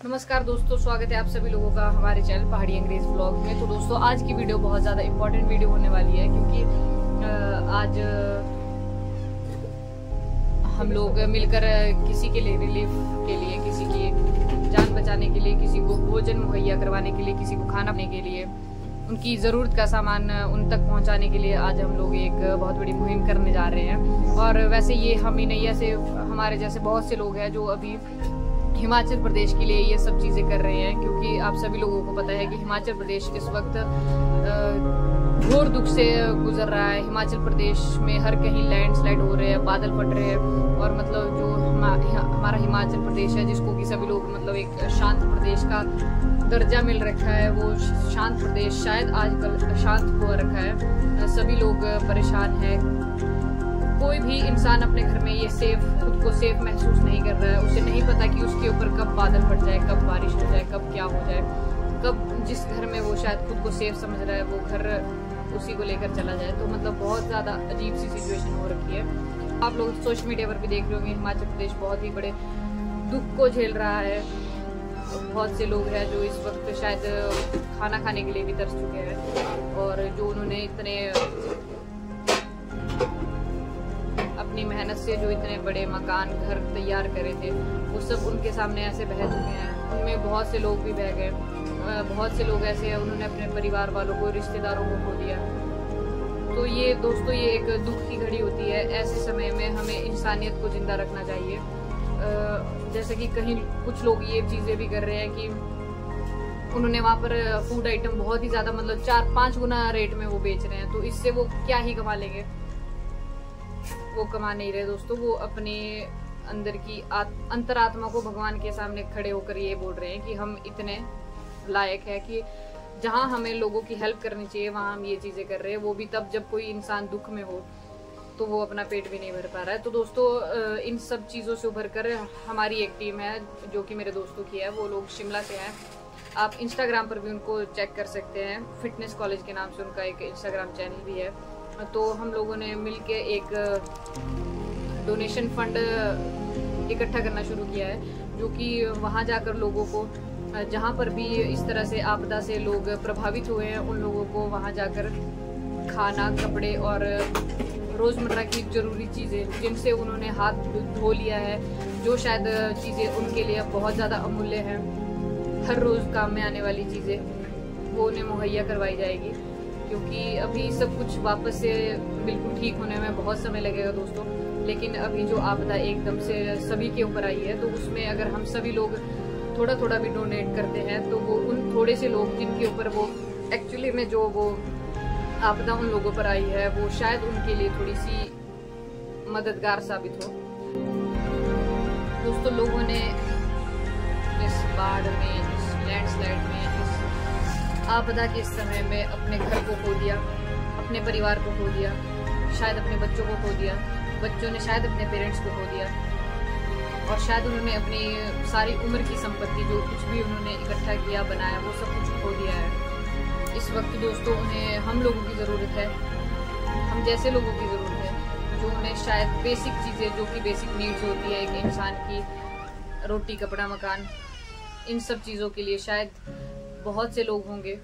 नमस्कार दोस्तों, स्वागत है आप सभी लोगों का हमारे चैनल पहाड़ी अंग्रेज व्लॉग में। तो दोस्तों आज की वीडियो बहुत ज़्यादा इम्पोर्टेंट वीडियो होने वाली है, क्योंकि आज हम लोग मिलकर किसी के लिए रिलीफ के लिए, किसी की जान बचाने के लिए, किसी को भोजन मुहैया करवाने के लिए, किसी को खाना देने के लिए, उनकी ज़रूरत का सामान उन तक पहुंचाने के लिए आज हम लोग एक बहुत बड़ी मुहिम करने जा रहे हैं। और वैसे ये हम ही नहीं, ऐसे हमारे जैसे बहुत से लोग हैं जो अभी हिमाचल प्रदेश के लिए ये सब चीज़ें कर रहे हैं, क्योंकि आप सभी लोगों को पता है कि हिमाचल प्रदेश इस वक्त घोर दुख से गुजर रहा है। हिमाचल प्रदेश में हर कहीं लैंडस्लाइड हो रहे हैं, बादल फट रहे हैं, और मतलब जो हमारा हिमाचल प्रदेश है, जिसको कि सभी लोग मतलब एक शांत प्रदेश का दर्जा मिल रखा है, वो शांत प्रदेश शायद आजकल शांत हो रखा है। सभी लोग परेशान हैं। कोई भी इंसान अपने घर में ये खुद को सेफ महसूस नहीं कर रहा है। उसे नहीं पता कि उसके ऊपर कब बादल फट जाए, कब बारिश हो जाए, कब क्या हो जाए, कब जिस घर में वो शायद खुद को सेफ समझ रहा है वो घर उसी को लेकर चला जाए। तो मतलब बहुत ज़्यादा अजीब सी सिचुएशन हो रखी है। आप लोग सोशल मीडिया पर भी देख रहे होंगे, हिमाचल प्रदेश बहुत ही बड़े दुख को झेल रहा है। बहुत से लोग हैं जो इस वक्त शायद खाना खाने के लिए भी तरस चुके हैं, और जो उन्होंने इतने अपनी मेहनत से जो इतने बड़े मकान घर तैयार करे थे, वो सब उनके सामने ऐसे बह चुके हैं। उनमें बहुत से लोग भी बह गए। बहुत से लोग ऐसे हैं, उन्होंने अपने परिवार वालों को, रिश्तेदारों को खो दिया। तो ये दोस्तों, ये एक दुख की घड़ी होती है। ऐसे समय में हमें इंसानियत को जिंदा रखना चाहिए। जैसे कि कहीं कुछ लोग ये चीज़ें भी कर रहे हैं कि उन्होंने वहाँ पर फूड आइटम बहुत ही ज़्यादा मतलब 4-5 गुना रेट में वो बेच रहे हैं। तो इससे वो क्या ही कमा लेंगे, वो कमा नहीं रहे दोस्तों। वो अपने अंदर की अंतरात्मा को भगवान के सामने खड़े होकर ये बोल रहे हैं कि हम इतने लायक है कि जहाँ हमें लोगों की हेल्प करनी चाहिए वहाँ हम ये चीज़ें कर रहे हैं। वो भी तब जब कोई इंसान दुख में हो, तो वो अपना पेट भी नहीं भर पा रहा है। तो दोस्तों इन सब चीज़ों से उभर कर हमारी एक टीम है जो कि मेरे दोस्तों की है। वो लोग शिमला से हैं। आप इंस्टाग्राम पर भी उनको चेक कर सकते हैं। फिटनेस कॉलेज के नाम से उनका एक इंस्टाग्राम चैनल भी है। तो हम लोगों ने मिलके एक डोनेशन फंड इकट्ठा करना शुरू किया है, जो कि वहाँ जाकर लोगों को, जहाँ पर भी इस तरह से आपदा से लोग प्रभावित हुए हैं, उन लोगों को वहाँ जाकर खाना, कपड़े और रोज़मर्रा की ज़रूरी चीज़ें जिनसे उन्होंने हाथ धो लिया है, जो शायद चीज़ें उनके लिए बहुत ज़्यादा अमूल्य हैं, हर रोज़ काम में आने वाली चीज़ें, वो उन्हें मुहैया करवाई जाएगी। क्योंकि अभी सब कुछ वापस से बिल्कुल ठीक होने में बहुत समय लगेगा दोस्तों। लेकिन अभी जो आपदा एकदम से सभी के ऊपर आई है, तो उसमें अगर हम सभी लोग थोड़ा थोड़ा भी डोनेट करते हैं, तो वो उन थोड़े से लोग जिनके ऊपर वो एक्चुअली में जो वो आपदा उन लोगों पर आई है, वो शायद उनके लिए थोड़ी सी मददगार साबित हो। दोस्तों लोगों ने इस बाढ़ में, इस लैंडस्लाइड में, आपदा के समय में अपने घर को खो दिया, अपने परिवार को खो दिया, शायद अपने बच्चों को खो दिया, बच्चों ने शायद अपने पेरेंट्स को खो दिया, और शायद उन्होंने अपनी सारी उम्र की संपत्ति, जो कुछ भी उन्होंने इकट्ठा किया, बनाया, वो सब कुछ खो दिया है। इस वक्त दोस्तों उन्हें हम लोगों की ज़रूरत है, हम जैसे लोगों की ज़रूरत है, जो उन्हें शायद बेसिक चीज़ें, जो कि बेसिक नीड्स होती है एक इंसान की, रोटी, कपड़ा, मकान, इन सब चीज़ों के लिए शायद बहुत से लोग होंगे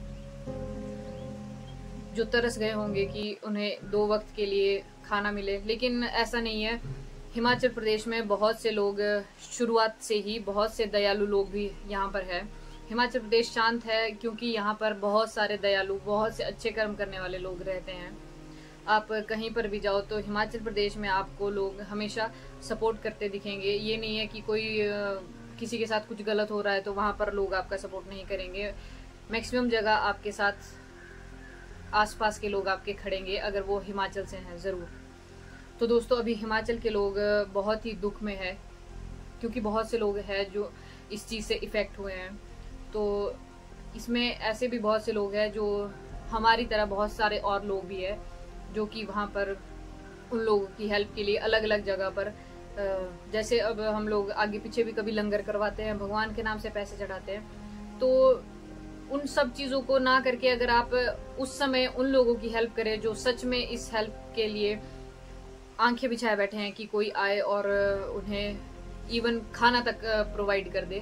जो तरस गए होंगे कि उन्हें 2 वक्त के लिए खाना मिले। लेकिन ऐसा नहीं है। हिमाचल प्रदेश में बहुत से लोग, शुरुआत से ही बहुत से दयालु लोग भी यहाँ पर है। हिमाचल प्रदेश शांत है क्योंकि यहाँ पर बहुत सारे दयालु, बहुत से अच्छे कर्म करने वाले लोग रहते हैं। आप कहीं पर भी जाओ तो हिमाचल प्रदेश में आपको लोग हमेशा सपोर्ट करते दिखेंगे। ये नहीं है कि कोई किसी के साथ कुछ गलत हो रहा है तो वहाँ पर लोग आपका सपोर्ट नहीं करेंगे। मैक्सिमम जगह आपके साथ आसपास के लोग आपके खड़ेंगे, अगर वो हिमाचल से हैं ज़रूर। तो दोस्तों अभी हिमाचल के लोग बहुत ही दुख में है, क्योंकि बहुत से लोग हैं जो इस चीज़ से इफ़ेक्ट हुए हैं। तो इसमें ऐसे भी बहुत से लोग हैं जो हमारी तरह, बहुत सारे और लोग भी हैं जो कि वहाँ पर उन लोगों की हेल्प के लिए अलग अलग जगह पर, जैसे अब हम लोग आगे पीछे भी कभी लंगर करवाते हैं, भगवान के नाम से पैसे चढ़ाते हैं, तो उन सब चीज़ों को ना करके अगर आप उस समय उन लोगों की हेल्प करें जो सच में इस हेल्प के लिए आंखें बिछाए बैठे हैं कि कोई आए और उन्हें इवन खाना तक प्रोवाइड कर दे,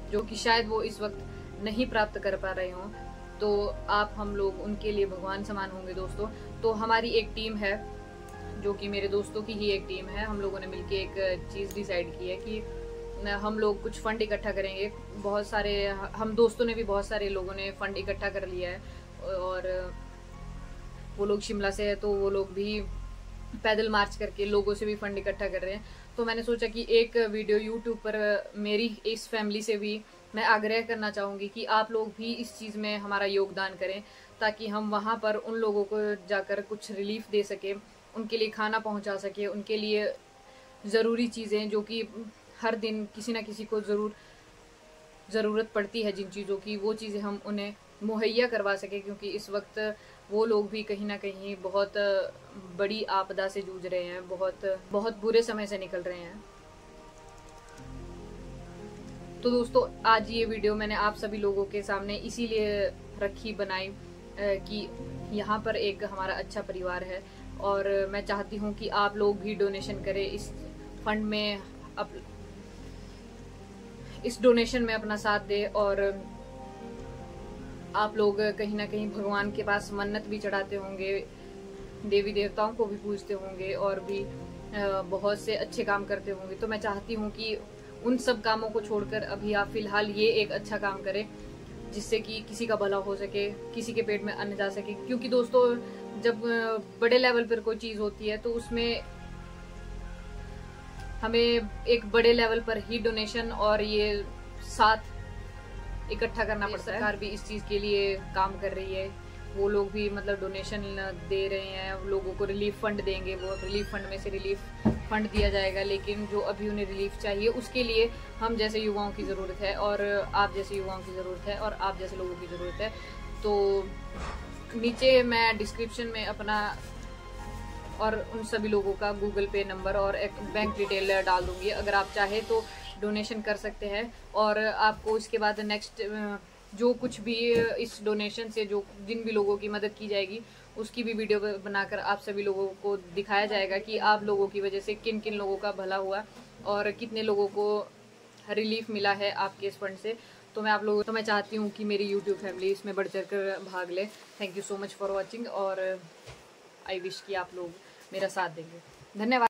जो कि शायद वो इस वक्त नहीं प्राप्त कर पा रहे हों, तो आप हम लोग उनके लिए भगवान समान होंगे दोस्तों। तो हमारी एक टीम है, जो कि मेरे दोस्तों की ही एक टीम है। हम लोगों ने मिलकर एक चीज़ डिसाइड की है कि हम लोग कुछ फंड इकट्ठा करेंगे। बहुत सारे हम दोस्तों ने भी, बहुत सारे लोगों ने फंड इकट्ठा कर लिया है, और वो लोग शिमला से है तो वो लोग भी पैदल मार्च करके लोगों से भी फंड इकट्ठा कर रहे हैं। तो मैंने सोचा कि एक वीडियो यूट्यूब पर मेरी इस फैमिली से भी मैं आग्रह करना चाहूँगी कि आप लोग भी इस चीज़ में हमारा योगदान करें, ताकि हम वहाँ पर उन लोगों को जाकर कुछ रिलीफ दे सके, उनके लिए खाना पहुँचा सके, उनके लिए ज़रूरी चीज़ें जो कि हर दिन किसी न किसी को ज़रूरत पड़ती है, जिन चीज़ों की, वो चीज़ें हम उन्हें मुहैया करवा सके, क्योंकि इस वक्त वो लोग भी कहीं ना कहीं बहुत बड़ी आपदा से जूझ रहे हैं, बहुत बुरे समय से निकल रहे हैं। तो दोस्तों, आज ये वीडियो मैंने आप सभी लोगों के सामने इसीलिए बनाई कि यहाँ पर एक हमारा अच्छा परिवार है, और मैं चाहती हूँ कि आप लोग भी डोनेशन करें इस फंड में, इस डोनेशन में अपना साथ दे। और आप लोग कहीं ना कहीं भगवान के पास मन्नत भी चढ़ाते होंगे, देवी देवताओं को भी पूजते होंगे, और भी बहुत से अच्छे काम करते होंगे। तो मैं चाहती हूँ कि उन सब कामों को छोड़कर अभी आप फिलहाल ये एक अच्छा काम करें, जिससे कि किसी का भला हो सके, किसी के पेट में अन्न जा सके। क्योंकि दोस्तों, जब बड़े लेवल पर कोई चीज होती है तो उसमें हमें एक बड़े लेवल पर ही डोनेशन और ये साथ इकट्ठा करना पड़ता है। सरकार भी इस चीज के लिए काम कर रही है, वो लोग भी मतलब डोनेशन दे रहे हैं, लोगों को रिलीफ फंड देंगे, वो रिलीफ फंड में से रिलीफ फंड दिया जाएगा। लेकिन जो अभी उन्हें रिलीफ चाहिए, उसके लिए हम जैसे युवाओं की ज़रूरत है, और आप जैसे युवाओं की ज़रूरत है, और आप जैसे लोगों की ज़रूरत है। तो नीचे मैं डिस्क्रिप्शन में अपना और उन सभी लोगों का गूगल पे नंबर और एक बैंक डिटेल डाल दूंगी। अगर आप चाहे तो डोनेशन कर सकते हैं, और आपको इसके बाद नेक्स्ट जो कुछ भी इस डोनेशन से जिन भी लोगों की मदद की जाएगी, उसकी भी वीडियो बनाकर आप सभी लोगों को दिखाया जाएगा कि आप लोगों की वजह से किन किन लोगों का भला हुआ और कितने लोगों को रिलीफ मिला है आपके इस फंड से। तो मैं चाहती हूँ कि मेरी यूट्यूब फैमिली इसमें बढ़ चढ़ कर भाग ले। Thank you so much for watching, और आई विश कि आप लोग मेरा साथ देंगे। धन्यवाद।